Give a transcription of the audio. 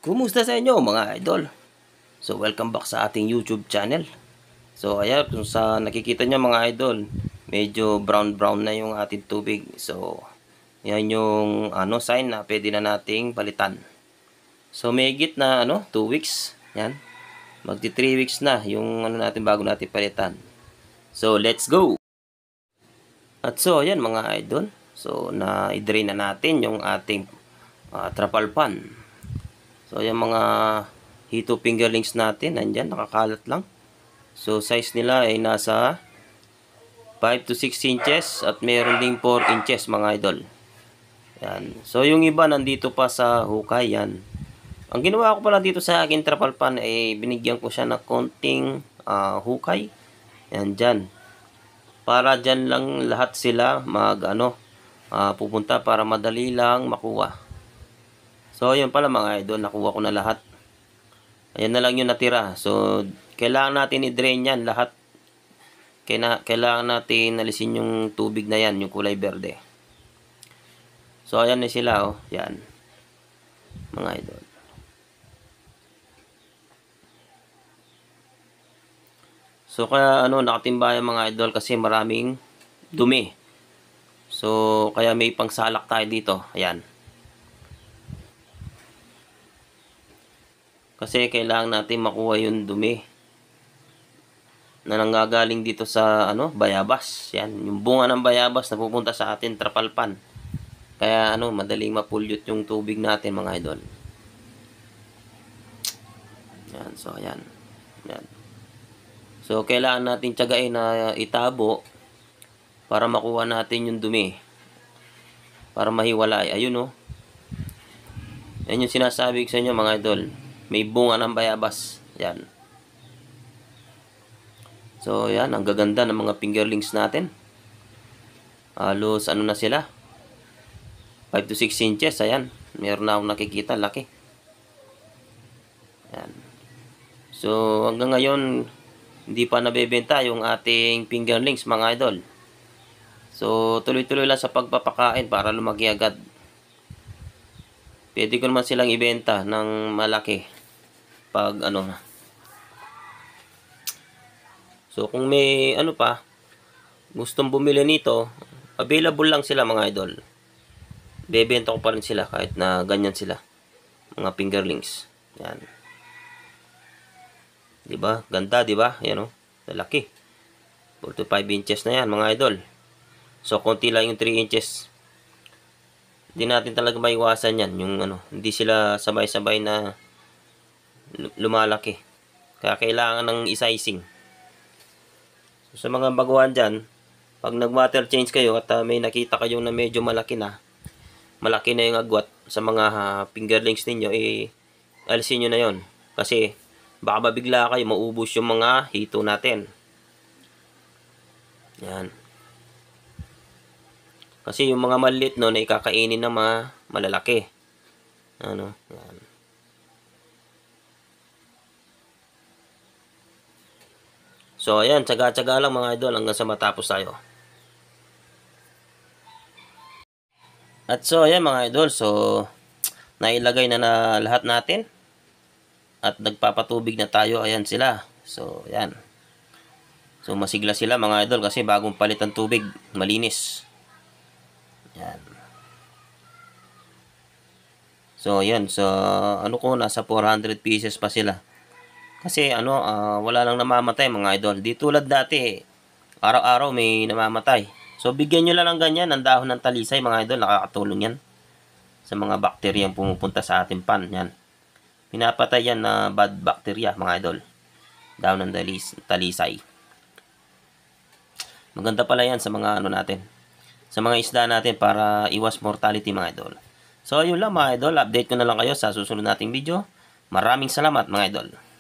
Kumusta sa inyo mga idol? So welcome back sa ating YouTube channel. So ayan, kung sa nakikita nyo mga idol, medyo brown na yung ating tubig. So yan yung sign na pwede na nating palitan. So may higit na 2 weeks. Yan. Magti 3 weeks na yung natin bago natin palitan. So let's go. At so ayan mga idol. So na-drain na natin yung ating trapal pan. So, yung mga hito fingerlings natin, nandyan, nakakalat lang. So, size nila ay nasa 5 to 6 inches at meron ding 4 inches mga idol. Yan. So, yung iba nandito pa sa hukay, yan. Ang ginawa ko pala dito sa akin trapal pan ay binigyan ko siya ng konting hukay. Yan, dyan. Para dyan lang lahat sila pupunta para madali lang makuha. So, yun pala mga idol, nakuha ko na lahat. Ayan na lang yung natira. So, kailangan natin i-drain yan lahat. Kailangan natin alisin yung tubig na yan, yung kulay berde. So, ayan na sila, oh. Yan. Mga idol. So, kaya nakatimbayan mga idol kasi maraming dumi. So, kaya may pangsalak tayo dito. Ayan. Kasi kailangan natin makuha yung dumi na nanggagaling dito sa bayabas. Yan, yung bunga ng bayabas na pupunta sa atin trapal pan. Kaya madaling mapulyot yung tubig natin mga idol. Yan, so ayan. Yan. So kailangan natin tiyagain na itabo para makuha natin yung dumi. Para mahiwalay. Ayun, oh. Yan yung sinasabi ko sa inyo mga idol. May bunga ng bayabas. Yan. So, yan. Ang gaganda ng mga fingerlings natin. Halos, na sila? 5 to 6 inches. Ayan. Meron na akong nakikita. Laki. Yan. So, hanggang ngayon, hindi pa nabebenta yung ating fingerlings, mga idol. So, tuloy-tuloy lang sa pagpapakain para lumaki agad. Pwede ko naman silang ibenta ng malaki. Pag So kung may gustong bumili nito, available lang sila mga idol. Bebenta ko pa rin sila kahit na ganyan sila. Mga fingerlings. Yan. 'Di ba? Ganda, 'di ba? Yan oh. Laki. 4 to 5 inches na yan mga idol. So konti lang yung 3 inches. Hindi natin talaga maiwasan yan. Yung hindi sila sabay-sabay na lumalaki. Kaya kailangan ng isizing. So, sa mga baguhan dyan, pag nag-water change kayo at may nakita kayo na medyo malaki na yung agwat sa mga fingerlings ninyo, alisin nyo na yon. Kasi baka mabigla kayo, maubos yung mga hito natin. Yan. Kasi yung mga maliit na ikakainin na malalaki. Yan. So, ayan, tsaga-tsaga lang mga idol hanggang sa matapos tayo. At so, ayan mga idol, so, nailagay na lahat natin. At nagpapatubig na tayo, ayan sila. So, ayan. So, masigla sila mga idol kasi bagong palit ang tubig, malinis. Ayan. So, ayan, so, nasa 400 pieces pa sila. Kasi wala lang namamatay mga idol. Di tulad dati, araw-araw may namamatay. So bigyan nyo lang ng ganyan, ng dahon ng talisay mga idol. Nakakatulong yan sa mga bakteryang pumupunta sa ating pan. Yan. Pinapatay yan na bad bacteria mga idol. Dahon ng talisay. Maganda pala yan sa mga natin. Sa mga isda natin para iwas mortality mga idol. So yun lang mga idol. Update ko na lang kayo sa susunod nating video. Maraming salamat mga idol.